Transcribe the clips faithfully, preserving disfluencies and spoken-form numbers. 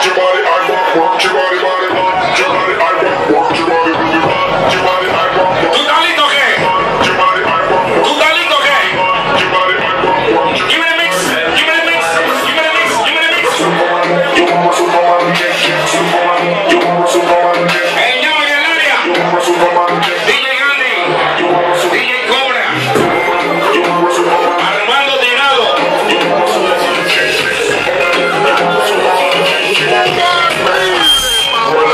your body, I want want your body, body, want your body, I want want your body, really want your body, I want want. ¿Tú estás listo o qué? Your body, I want ¿Tú estás listo o qué? your body, I want want your. Give me the mix, give me the mix, give me the mix, give me the mix. You want Superman, yeah, Superman. You want Superman, yeah. Hey, yo, en el área. You want Superman, yeah. D J Gandhi, You want D Superman, J Cobra, you want Superman. Armando Tirado. Hey.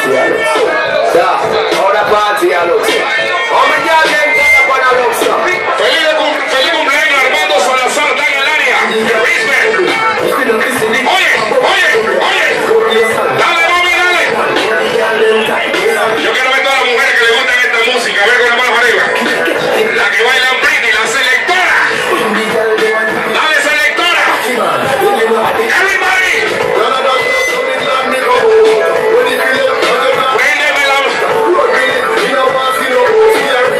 party I look so. Yeah, how the party I look so. How many girls them turn up on a look so. Feliz, cum- feliz cumpleaños Armando Salazar, está en el área. Respect. Oye, oye, oye. Dale, mami, dale. Yo quiero ver todas las mujeres que le gustan esta música. A ver con la mano arriba. La que bailan Britney, la selectora. Dale, selectora. Everybody. Préndeme la...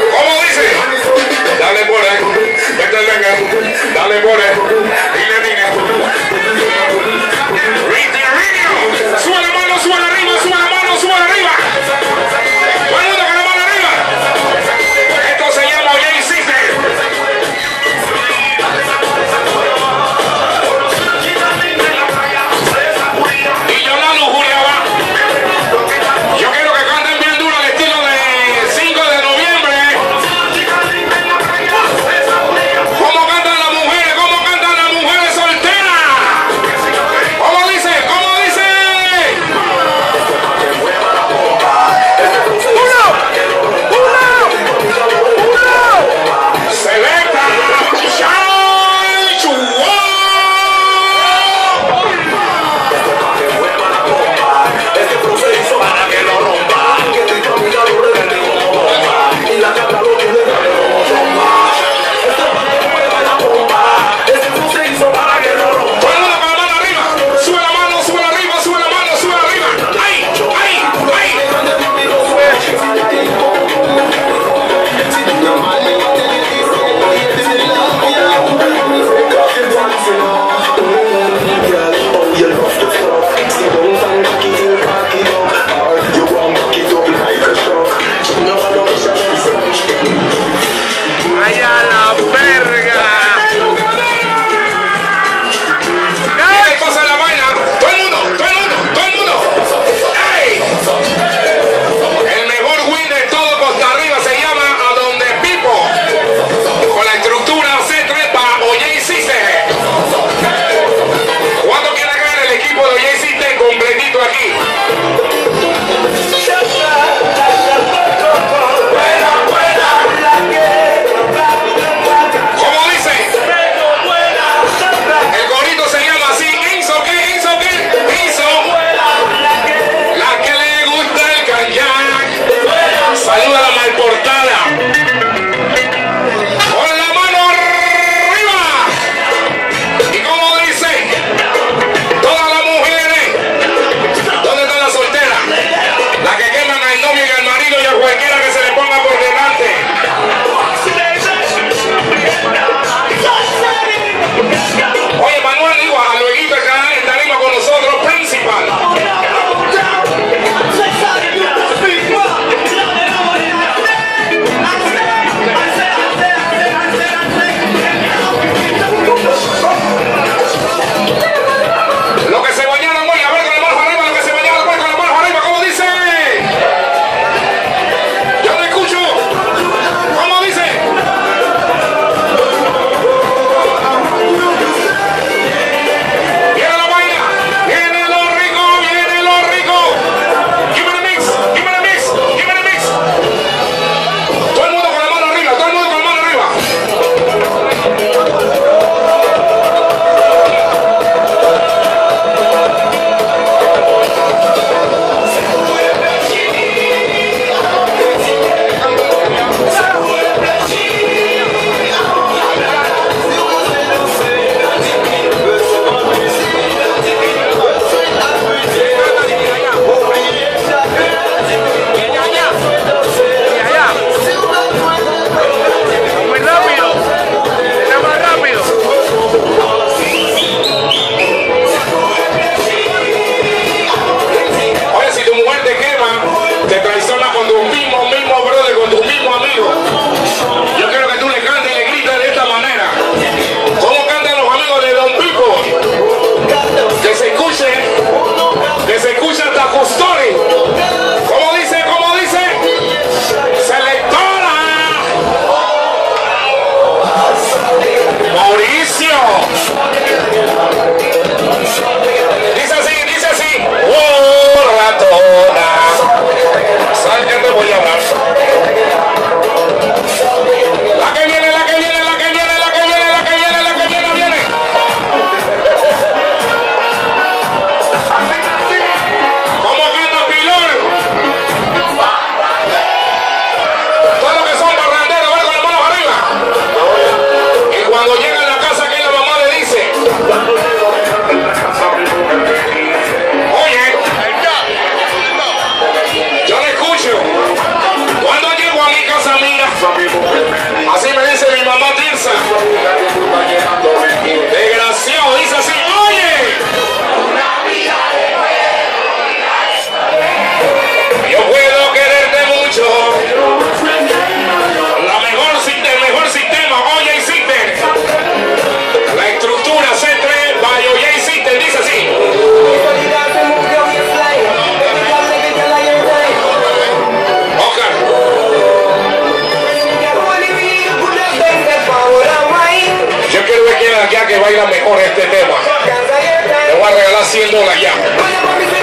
cien dólares ya.